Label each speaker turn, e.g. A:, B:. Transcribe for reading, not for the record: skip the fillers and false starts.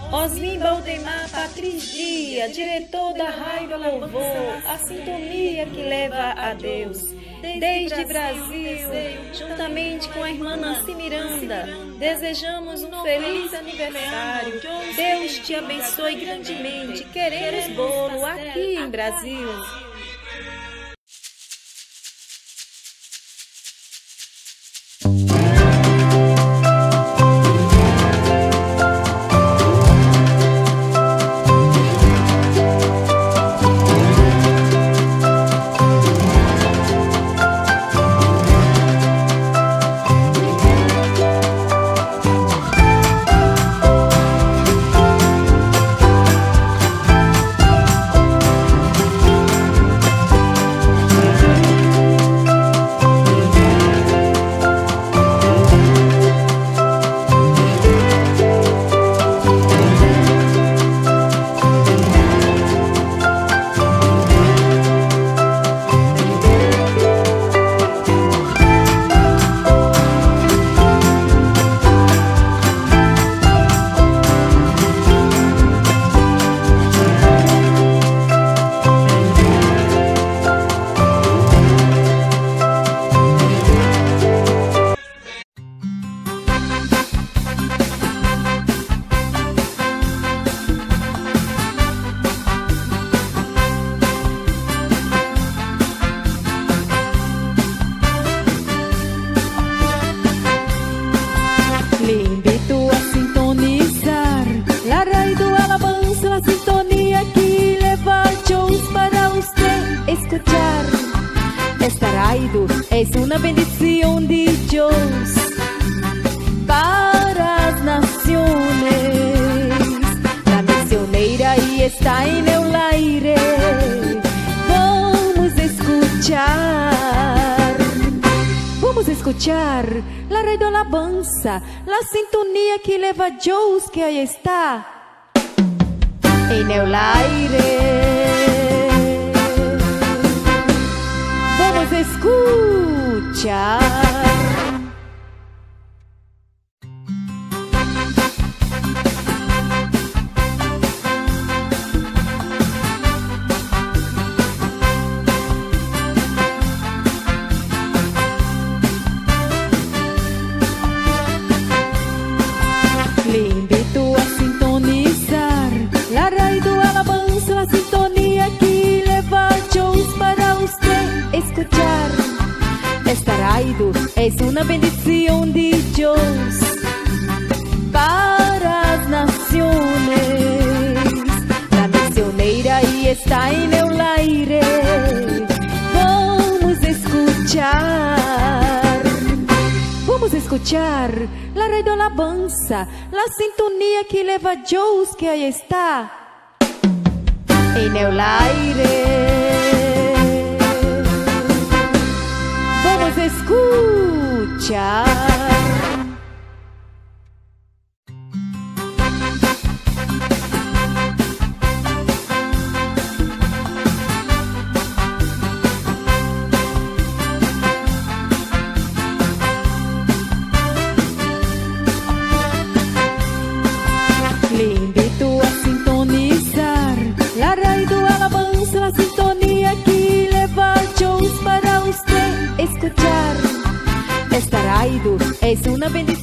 A: Osmin Baldemar Patrício Dias, diretor da Rádio Louvor, a sintonia que leva a Deus. Desde Brasil, juntamente com a irmã Nancy Miranda, desejamos um feliz aniversário. Deus te abençoe grandemente. Queremos bolo aqui em Brasil.
B: Es una bendición de Dios para las naciones. La misionera y está en el aire. Vamos a escuchar la radio alabanza, la sintonía que leva a Dios, que ahí está en el aire. Vamos a escuchar. Le invito a sintonizar la radio alabanza, la sintonía que leva a Dios para usted escuchar. Esta radio es una bendición de Dios para las naciones. La misionera y está en el aire. Vamos a escuchar. Vamos a escuchar la radio alabanza, la sintonía que leva a Dios, que ahí está en el aire. Vamos a escuchar. Le invito a sintonizar la radio alabanza, la sintonía que leva a Dios para usted escuchar. Esta radio es una bendición.